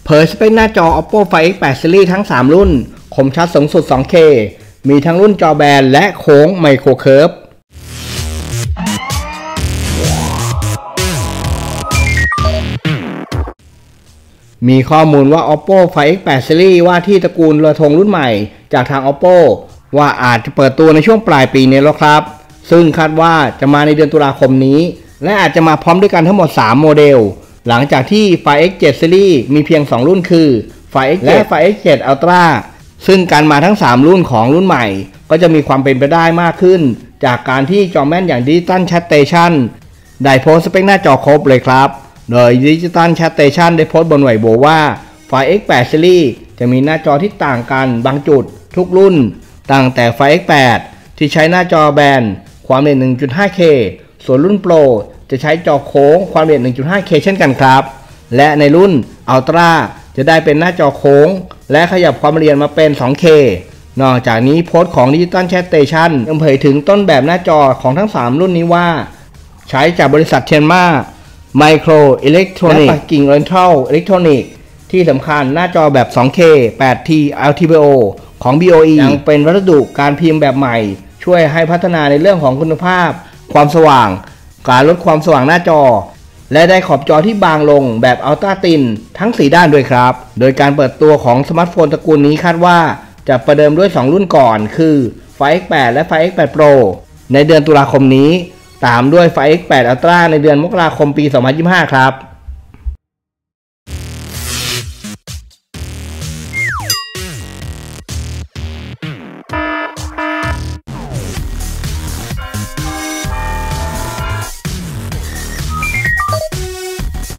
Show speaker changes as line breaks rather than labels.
เผยสเปคหน้าจอ Oppo Find X8 Series ทั้ง 3 รุ่นคมชัดสูงสุด 2K มีทั้งรุ่นจอแบนและโค้งไมโครเคิร์ฟมีข้อมูลว่า Oppo Find X8 Series ว่าที่ตระกูลเรือธงรุ่นใหม่จากทาง Oppo ว่าอาจจะเปิดตัวในช่วงปลายปีนี้แล้วครับซึ่งคาดว่าจะมาในเดือนตุลาคมนี้และอาจจะมาพร้อมด้วยกันทั้งหมด3โมเดลหลังจากที่ Find X7 Series มีเพียง2รุ่นคือ Find X7 และ Find X7 Ultra ซึ่งการมาทั้ง3รุ่นของรุ่นใหม่ก็จะมีความเป็นไปได้มากขึ้นจากการที่จอแม่นอย่าง Digital Chat Station ได้โพสต์สเปคหน้าจอครบเลยครับโดย Digital Chat Station ได้โพสต์บนไวโบว่า Find X8 Series จะมีหน้าจอที่ต่างกันบางจุดทุกรุ่นตั้งแต่ Find X8 ที่ใช้หน้าจอแบนความเร็ว 1.5K ส่วนรุ่น Pro จะใช้จอโค้งความละเอียด 1.5K เช่นกันครับและในรุ่น Ultra จะได้เป็นหน้าจอโค้งและขยับความละเอียดมาเป็น 2K นอกจากนี้โพสต์ของ Digital Chat Station ยังเผยถึงต้นแบบหน้าจอของทั้ง3รุ่นนี้ว่าใช้จากบริษัทเทียนมาไมโครอิเล็กทรอนิกส์และปักกิ่งออริเอนทัลอิเล็กทรอนิกส์ที่สำคัญหน้าจอแบบ 2K 8T LTPO ของ BOE ยังเป็นวัสดุการพิมพ์แบบใหม่ช่วยให้พัฒนาในเรื่องของคุณภาพความสว่างการลดความสว่างหน้าจอและได้ขอบจอที่บางลงแบบอัลตร้าตินทั้ง4ด้านด้วยครับโดยการเปิดตัวของสมาร์ทโฟนตระกูลนี้คาดว่าจะประเดิมด้วย2รุ่นก่อนคือ Find X8 และ Find X8 Pro ในเดือนตุลาคมนี้ตามด้วย Find X8 Ultra ในเดือนมกราคมปี 2025 ครับ